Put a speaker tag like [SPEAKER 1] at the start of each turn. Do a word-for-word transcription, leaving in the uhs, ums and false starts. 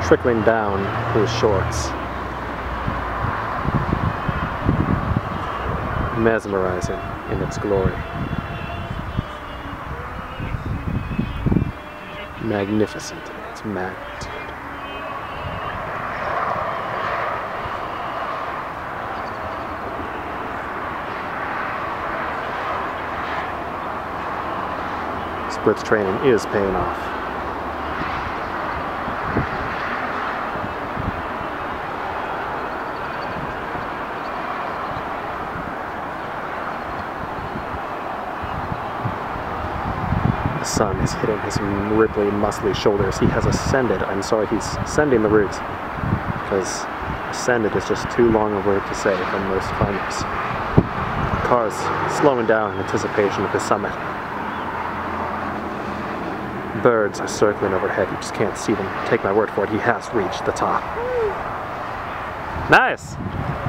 [SPEAKER 1] trickling down his shorts. Mesmerizing in its glory. Magnificent in its magnitude. Splits training is paying off. The sun is hitting his ripply, muscly shoulders. He has ascended. I'm sorry, he's ascending the route, because ascended is just too long a word to say for most climbers. Cars slowing down in anticipation of the summit. Birds are circling overhead. You just can't see them. Take my word for it, he has reached the top. Nice!